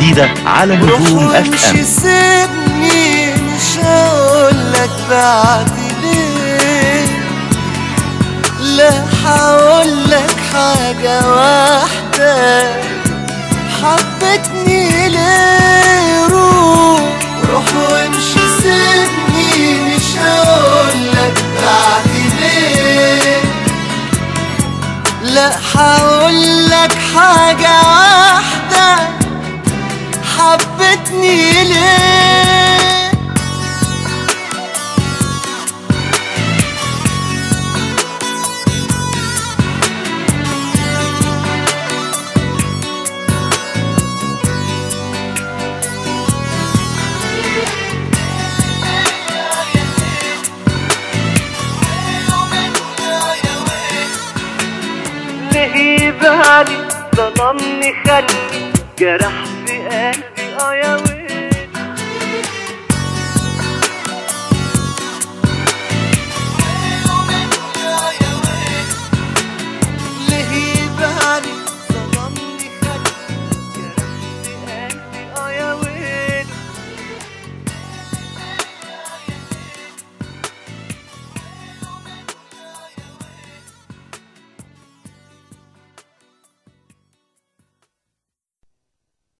الجديدة على نجوم FM. مش سيبني، مش هقولك بعد ليه، لا هقولك حاجة واحدة، حبتني ليه؟ روح وامشي، سيبني، مش هقولك بعد ليه، لا هقولك حاجة واحدة، حبتني ليه؟ ليه بالي ظلمني خلي جرح في قلبي يا